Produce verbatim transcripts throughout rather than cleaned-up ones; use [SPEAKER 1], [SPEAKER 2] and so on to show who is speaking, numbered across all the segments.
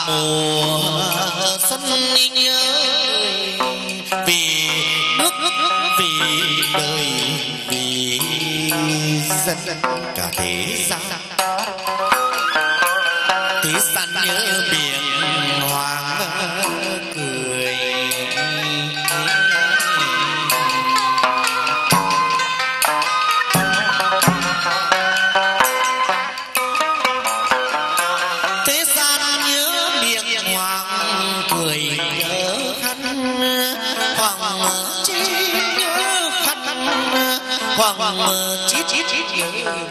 [SPEAKER 1] mùa xuân nhớ vì nước vì đời vì dân cả thế gian. Thế gian nhớ biển hoàng cười. Thế gian nhớ biển hoàng cười nhớ khăn hoàng chi nhớ khăn hoàng chi chi chi nhớ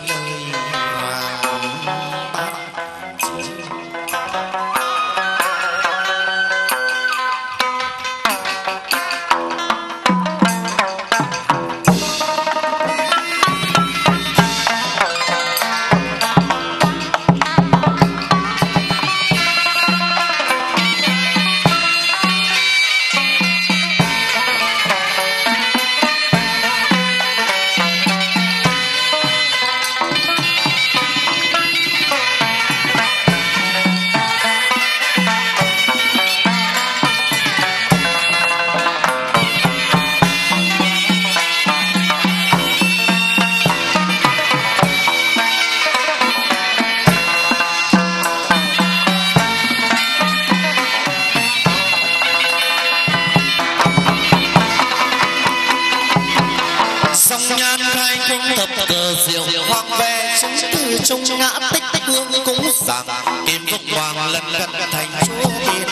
[SPEAKER 1] trong ngã tích tích hương cúng dường kim quốc hoàng lần lần thành chúa thiên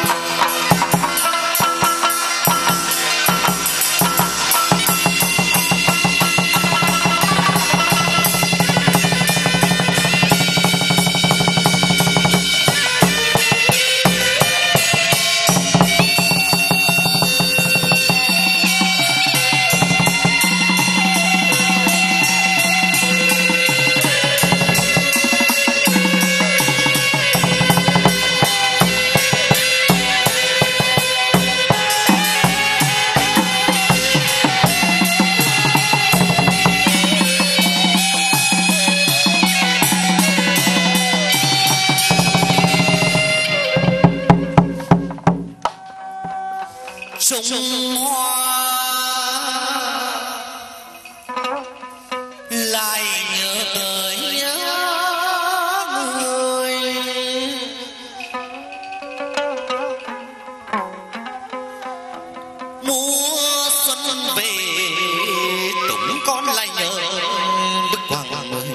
[SPEAKER 1] trồng hoa lại nhớ tới nhớ người. Mùa xuân về tụng con lại nhớ Đức Quang Mười,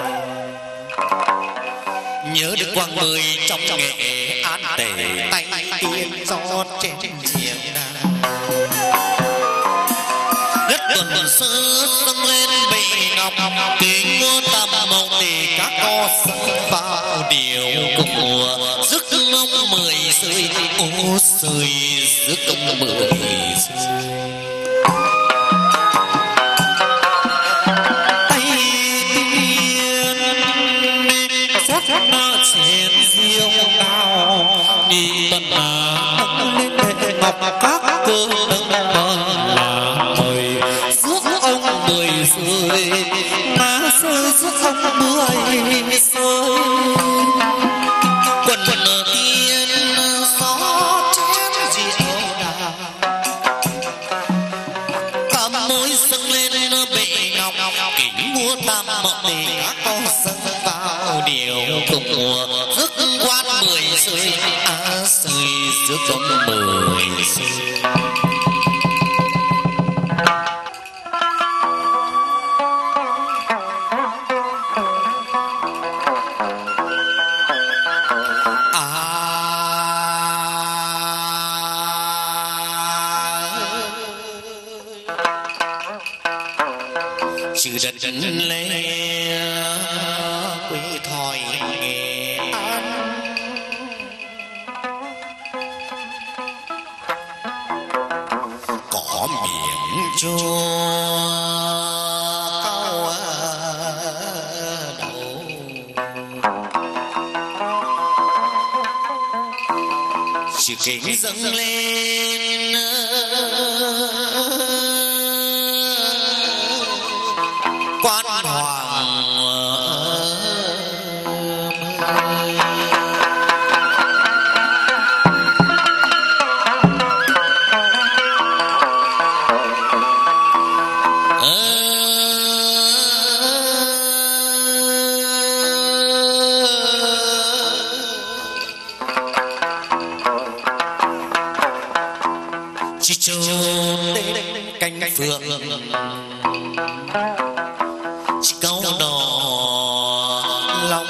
[SPEAKER 1] nhớ Đức Quang Mười trong nghệ an tề tay tiên gió trên chiếc đất tuần sơ dâng lên bệ ngọc kính ngô tam mộng thì các co sơ vào điều cùng mùa rước ông mười rơi ô rơi rước ông mười tay tiên sắc nó chén riêu cao đi tận là lên bệ ngọc các cơ rơi má rơi rước ông mười rơi quần tiên gió chén rượu đà cả môi dâng lên bệ ngọc kính mua tam mộng để các con dâng vào điều cùng mùa rước quan mười rơi á rơi rước ông mười rơi. Chữ đất lê quê thỏi Nghệ An, có miệng chua cao đầu, chữ kính dâng lên quan hoàng chỉ trâu đến cánh phượng chỉ câu đỏ lòng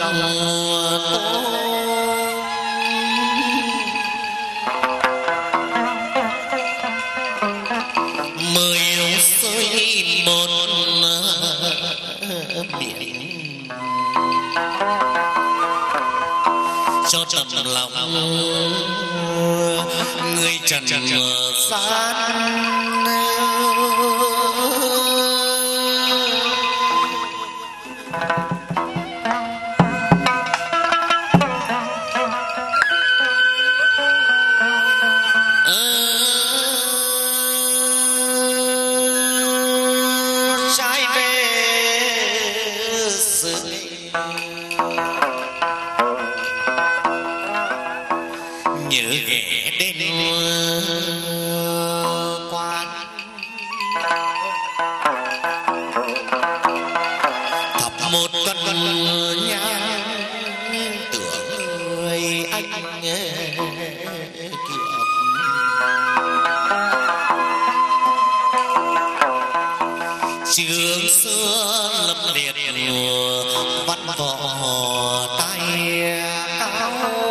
[SPEAKER 1] mười rơi một biển cho trầm lòng người trần gian trường xưa lâm liệt văn võ tay cao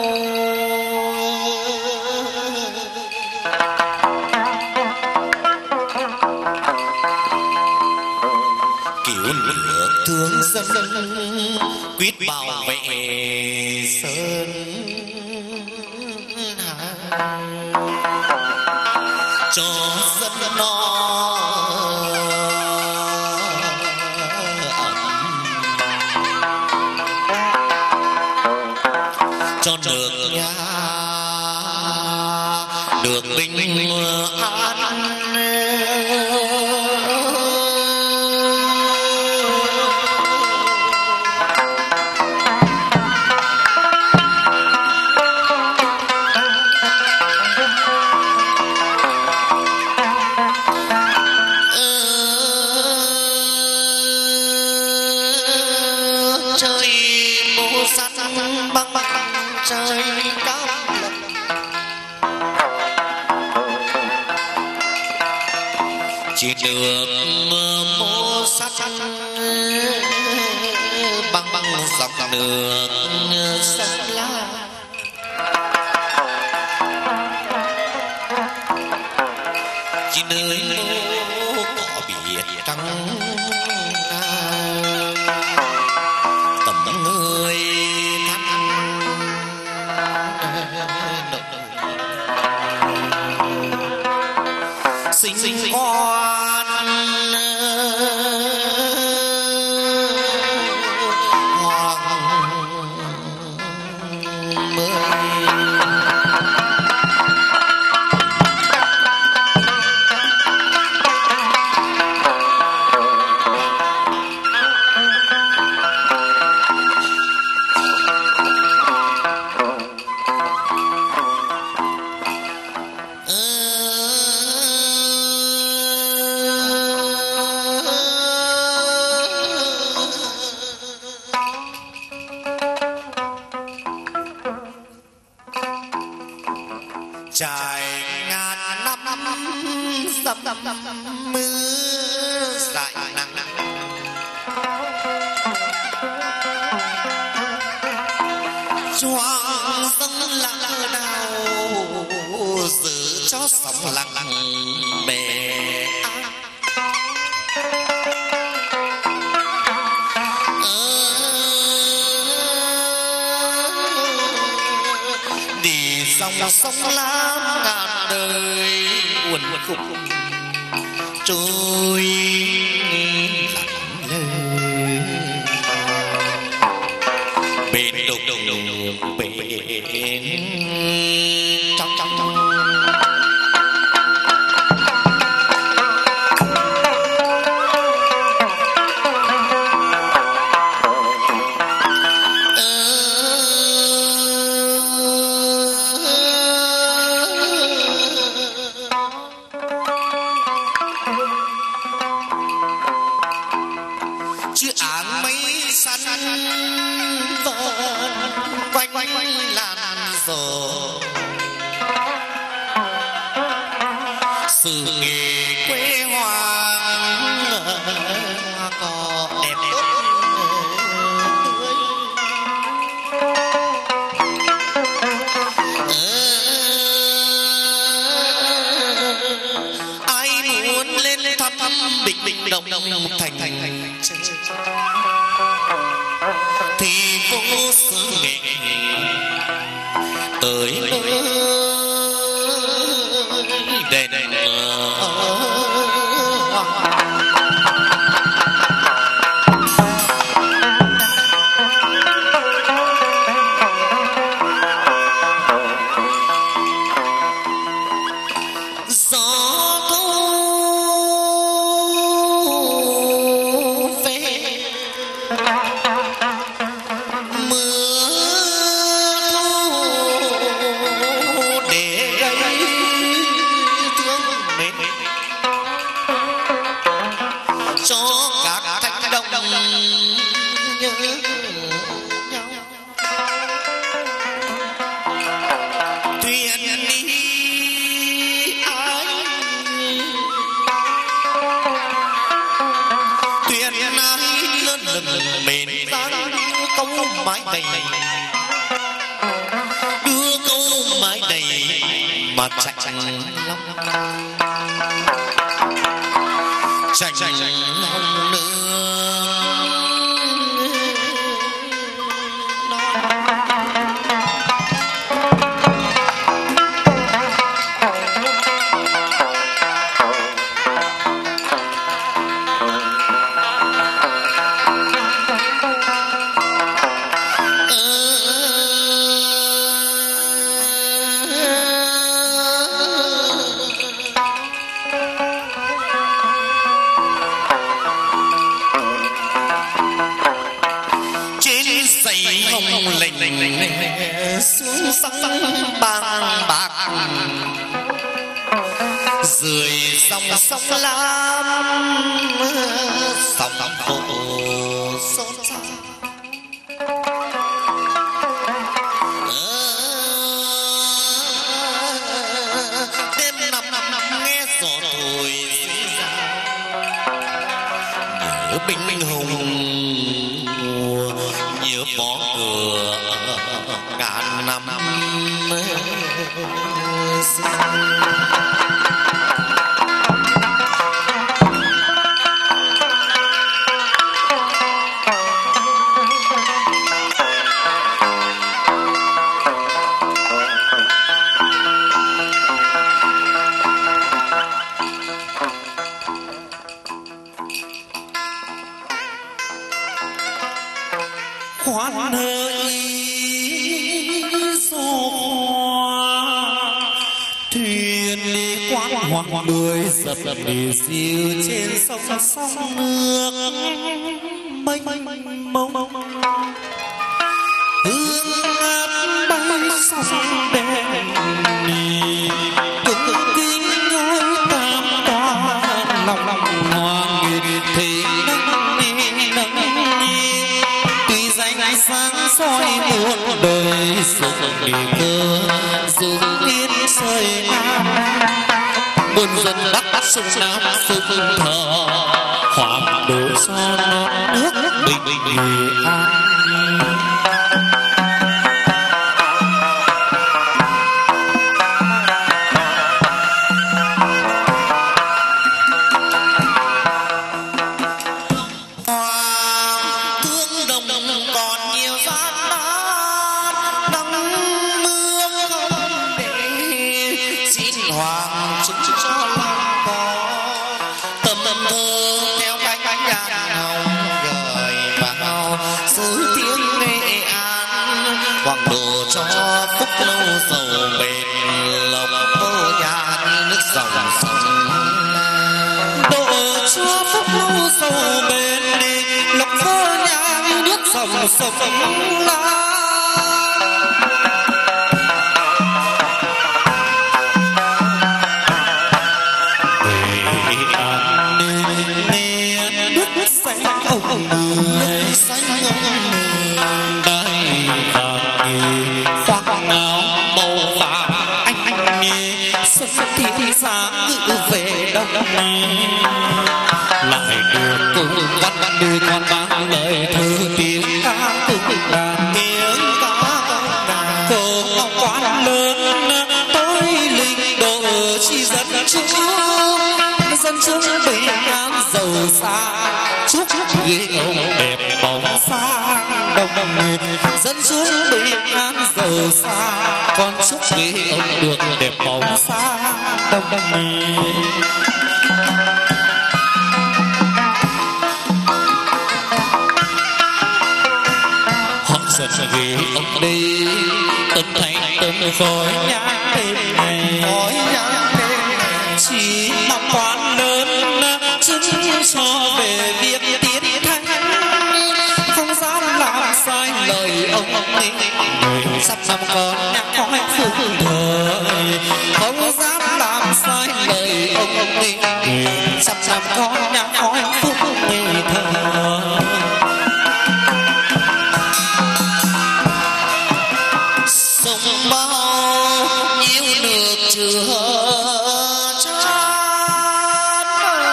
[SPEAKER 1] cứu lửa thương dân quyết bảo vệ sơn hà cho dân nó cho được nhà được bình an trời mùa sắt băng trời cao chỉ được mô sắt băng băng dọc đường sông la chỉ nơi mô có biệt trắng tầm người sinh sinh con hoàng mới trải ngàn năm dầm mưa dại nắng choang dâng lặng đào giữ cho sóng lặng bè đi dòng sông lam ngàn đời uẩn khúc trôi bên đục đục bên trong trong trong chứ áng mấy săn vờn quanh quanh làn rổ bình bình đồng thành thành thì vô sự nghệ tới đền mái đầy đưa câu mái đầy mà chạnh lắm chạnh lòng nương xuống sông bàng bạc rười sông sông lam sông hồ xôn xao đêm năm năm năm nghe gió thổi nhớ binh binh hùng nhớ bỏ cửa ngàn năm khoan hỡi thuyền đi quán hoàng đuôi dập đi siêu trên sông sông nước mênh mông hương ngát bay sông đen cực kinh ngôi tam toa lòng lòng hoàng nghiệt thì nắng ni nắng ni tuy danh sáng soi muôn đời sự đi cơ dù yên sơi nam muôn dân bắc sông nam sông thờ hoàng đổ son nước bình bình an sông sông la nước xanh ông người xanh ông đây vàng khoác áo màu vàng anh anh nghe xuân thì sáng ngự về đông lại được cùng văn văn đưa con vang lời thơ tiếng ca cùng đàn tiếng ca đàn cầu ngọc quan lớn tôi linh độ chi dân chúa dân chúc bình an giàu xa, chúc ghế ông đẹp bóng xa đông đông, dân chúc bình an giàu xa, con chúc ghế ông được đẹp bóng xa đông đông. Họ giật ghế ông đi tân thành tân khói nhang đêm này, khói nhang đêm này chỉ năm quan lớn chứng cho về việc tiến thắng, không dám làm sai lời ông ấy, người sắp năm con nhang khói phương thời, không dám làm sai lời ông ấy, người sắp năm con nhang khói phương thời. Sông bao nhiêu nước chưa chan,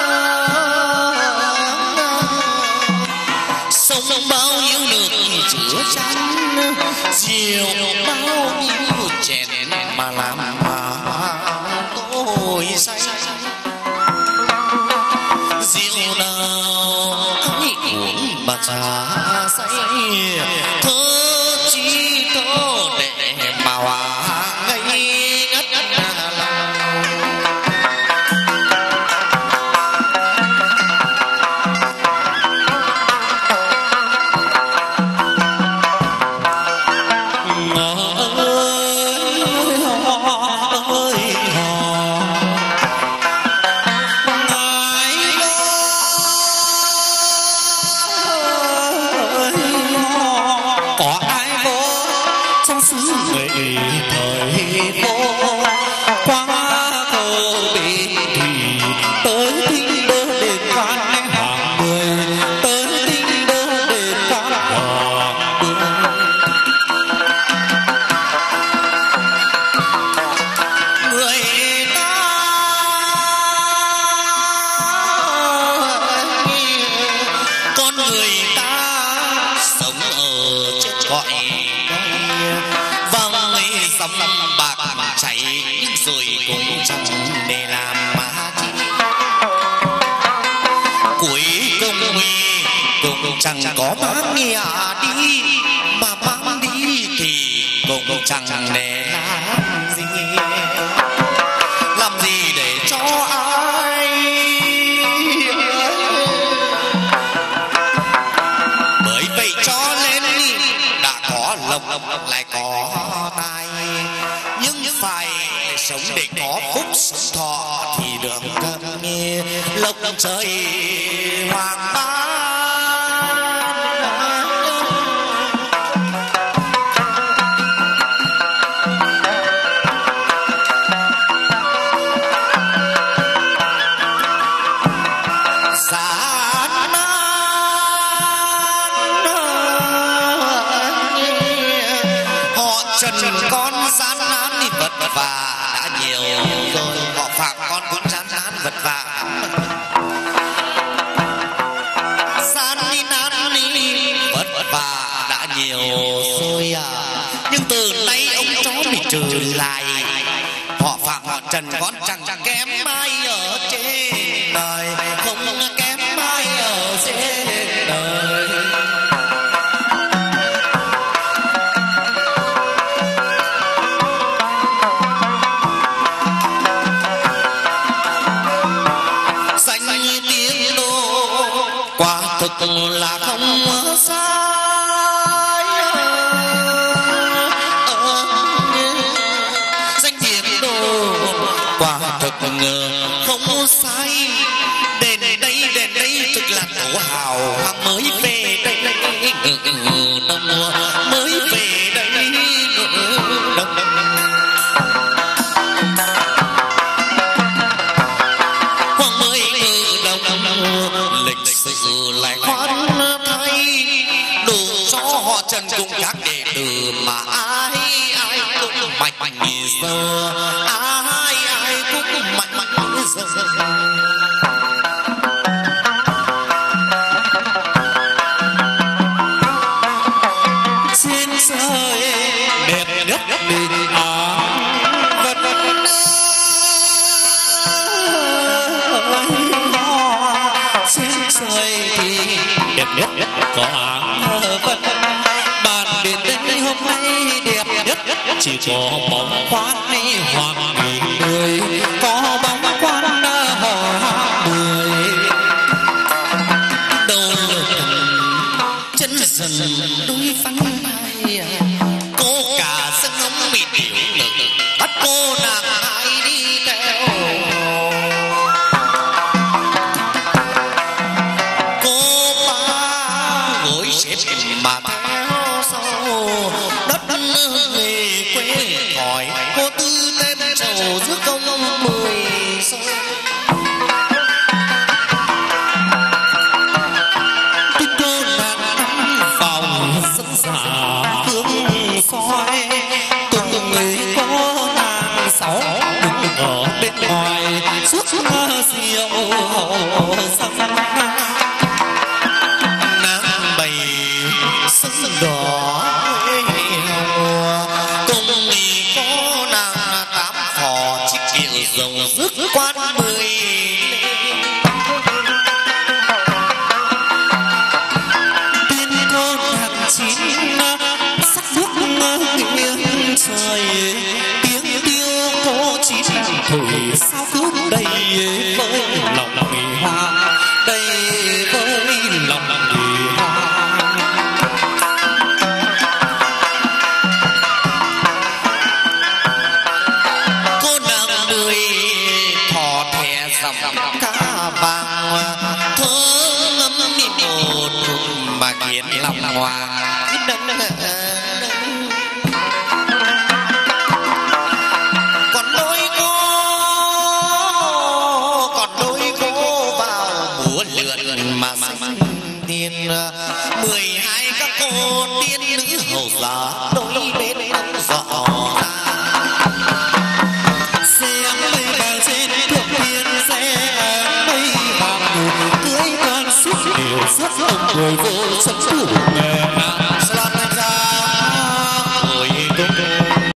[SPEAKER 1] sông bao nhiêu nước chưa chan, rượu bao nhiêu chén mà làm mà tôi say, rượu nào ai uống mà trà say, thơ chi thơ để mà hòa ngây ngất chẳng có mang nhà đi mà mang đi thì cũng chẳng để làm gì, làm gì để cho ai, bởi vậy cho nên đã có lộc lại có tài, nhưng phải sống để có phúc sống thọ thì được cân nghe lộc trời hoàng ba. Trần con gian nan đi vật vả đã nhiều rồi, họ Phạm con cũng gian nan vật vả, gian đi nan đi vật vả đã nhiều rồi à, nhưng từ nay ông chó bị trừ lại, họ Phạm họ Trần con chẳng kém ai ở trên đời, không kém ai ở trên đời. Thực là không sai, danh tiếng đồ quả thực không sai, đến đây đến đây thực là tổ hào mới về đây, đông mới về đây đông. Hoàng mới ngự đông lịch sử lại khoan thay, đủ cho họ Trần cùng các đệ tử mà ai ai cũng mạnh mạnh giờ, ai ai cũng mạnh mạnh giờ. Xin rơi đẹp nhất bình an vật ơi. đẹp nhất có vân. Bàn biển đây hôm nay đẹp nhất chỉ có bóng khoáng hoàng người, có bóng quan họ mười. Đầu chân dần đôi vắng ai, cô cả sân ống bị điệu lực bắt cô nàng ai đi theo. Cô ba gối xếp mà theo sau đất về quê hỏi cô tư tên trầu giữa công mười sâu. Hương soi từng người có nàng sáu đứng ở bên ngoài suốt rượu sang nàng bày sân đỏ cùng có nàng tám phò chiếc kiệu rồng rước quan mười. Trời tiếng tiêu cô chỉ thổi sao cứu đây với lòng người hoa, đây với lòng người hoa. Cô nàng người thò thẻ dòng cá vàng thơ ngâm đi một mà khiến lòng hoàng. Mà sinh tiền mười hai các cô tiên nữ hầu giá đôi bên rõ ra xem mây vào trên thượng thiên xe mây vào cưới con suốt điều suốt ông người vô sân thủ